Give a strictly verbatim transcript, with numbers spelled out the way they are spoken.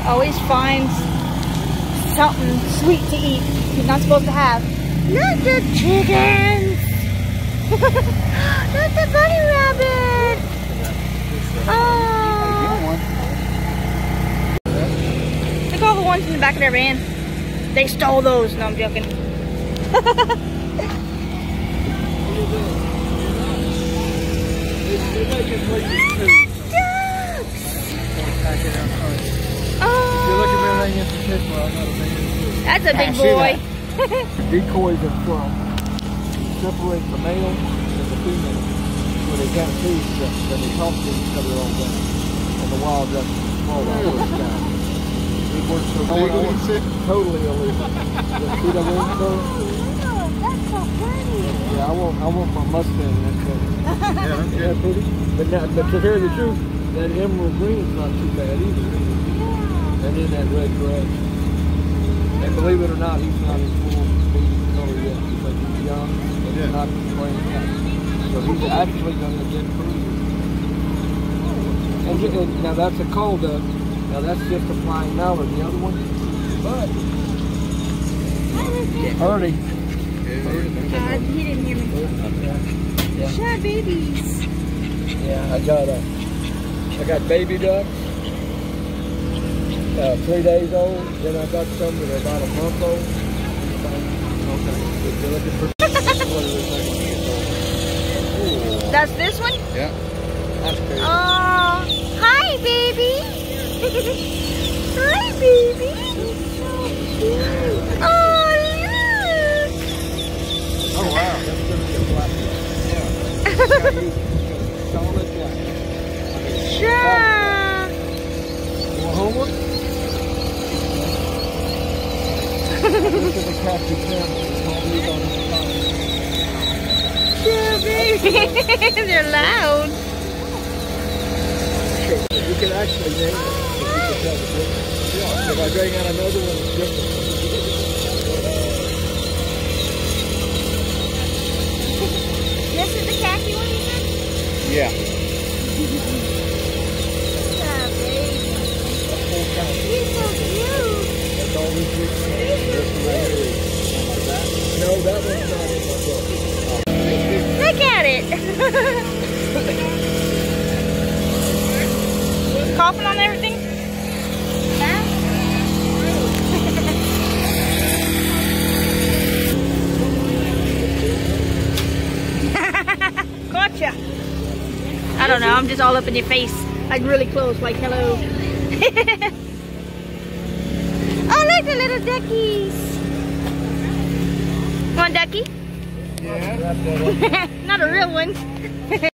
always finds something sweet to eat he's not supposed to have. Not the chickens! Not the bunny rabbit! Oh! Look at all the ones in the back of their van. They stole those. No, I'm joking. That's a big boy. Decoys are from separate the male and the female when they can't see each other, then they talk to each other all day. And the wild ducks fall out of the sky. It works so legally, totally illegal. See that one though? Oh, that's so pretty. Yeah, I want I want my Mustang that color. Yeah, that's yeah, pretty. But now, but to tell you the truth, that emerald green's not too bad either. Yeah. And then that red gray. And believe it or not, he's not his full color yet because he's young and yeah. he's not playing out. So he's actually going to get pretty. And, and now that's a coal duck. Now that's just a flying mallard. The other one, but Ernie. Uh, he didn't hear me. Yeah. Shy babies. Yeah, I got a, I got baby ducks. Uh, three days old, then I got some that are about a month old. Okay. If you're looking for That's this one? Yeah. That's good. Oh, hi baby. Hi baby. Oh, look. Oh wow. That's going to be a black one. Yeah. Solid black. Sure. You want homework? Look at the Captain Campbell. Yeah, baby. They're loud. You can actually name them if you can tell the difference. Yeah. If I bring out another one, it's different. This is the khaki one you said? Yeah. Yeah, baby. He's so cute. That's all we do. No, that one's not in my book. Look at it. Coughing on everything? Huh? Gotcha. I don't know, I'm just all up in your face. Like really close, like hello. Oh, look, the little duckies. Come on, ducky. Yeah. Not a real one.